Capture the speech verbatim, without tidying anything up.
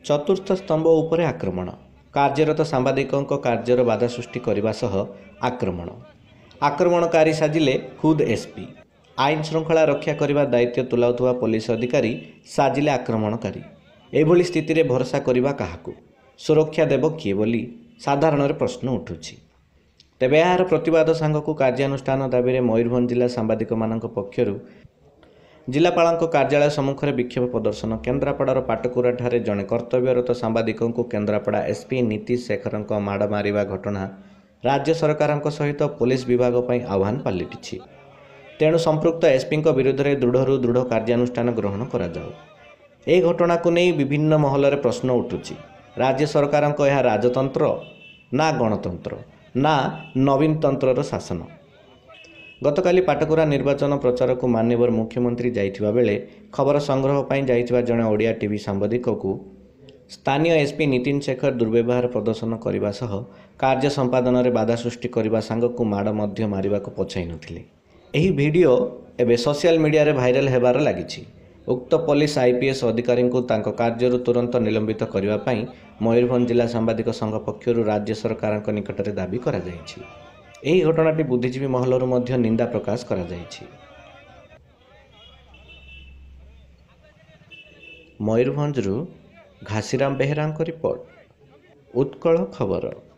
चतुर्थ स्तंभ उपरे आक्रमण कार्यरत सांबादिकों कार्यर बाधा सृष्टि करने सह आक्रमण आक्रमणकारी साजिले खुद एसपी आईन श्रृंखला रक्षा करने दायित्व तुलाउथुवा पुलिस अधिकारी साजिले आक्रमणकारी एभली स्थिति रे भरोसा करने क्या सुरक्षा देव किए बोली साधारण प्रश्न उठुछि। तेबे यार प्रतिवाद सांगक कार्यानुष्ठान दाबी मयूरभंज जिला सांबादिक मानक पक्षरु जिलापाल कार्यालय सम्मुखें विक्षोभ प्रदर्शन केन्द्रापड़ार पाटकुरा ठारे जड़े कर्तव्यरत सांबादिक केन्द्रापड़ा एसपी नीतीश शेखर माड़ मारिबा घटना राज्य सरकार सहित पुलिस विभाग पर आह्वान पलटि तेणु संपृक्त एसपी विरुद्ध में दृढ़ दृढ़ कार्यानुष्ठान ग्रहण करा जाऊ। ए घटना को नहीं विभिन्न महल प्रश्न उठुछि। राज्य सरकार यह राजतंत्र ना गणतंत्र ना नवीन तंत्रर शासन। गतकाली पाटकुरा निर्वाचन प्रचार को माननीय मुख्यमंत्री जाइथिबा बेले खबर संग्रह पर जाइथिबा जणे ओडिया टीवी सांबादिक को स्थानीय एसपी नीतीश शेखर दुर्व्यवहार प्रदर्शन करने सह कार्य संपादन में बाधा सृष्टि करने सांग को माड़ मध्य मारिबा को पछाई नथिले। एही वीडियो एबे सोशल मीडिया रे भाइराल हेबार लागिछि। उक्त पुलिस आईपीएस अधिकारी को तांको कार्यरु तुरंत निलंबित करने पर मयूरभंज जिला सांबादिक संघ पक्षरु राज्य सरकार निकट में दाबी करा जायछि। एही घटनाटी बुद्धिजीवी महलरु मध्य निंदा प्रकाश करा जायछि। मयूरभंजरु घासीराम बेहेरांक रिपोर्ट, उत्कल खबर।